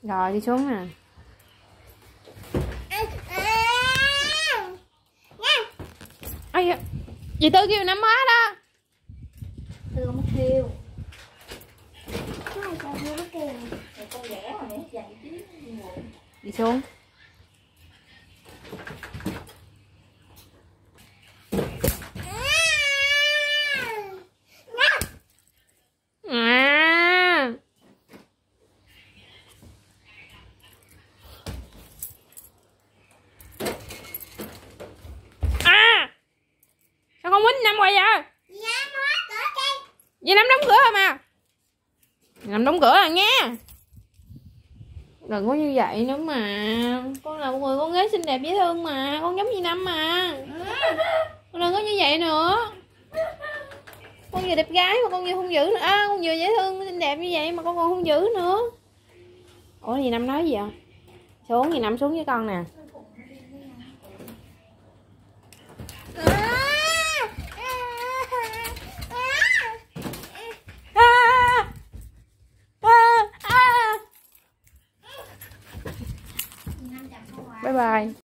Rồi đi xuống nè. Ây da, dì Tư kêu Năm má đó. Tư không kêu. Đi xuống. Sao con quýnh Năm hoài vậy? Vậy Năm đóng cửa mà. Năm đóng cửa à nghe. Đừng có như vậy nữa mà. Con là một người con gái xinh đẹp dễ thương mà. Con giống như Năm mà. Con đừng có như vậy nữa. Con vừa đẹp gái mà con vừa hung dữ nữa. À, con vừa dễ thương xinh đẹp như vậy mà con còn hung dữ nữa. Ủa gì Năm nói gì vậy? Xuống gì Năm xuống với con nè. Bye bye.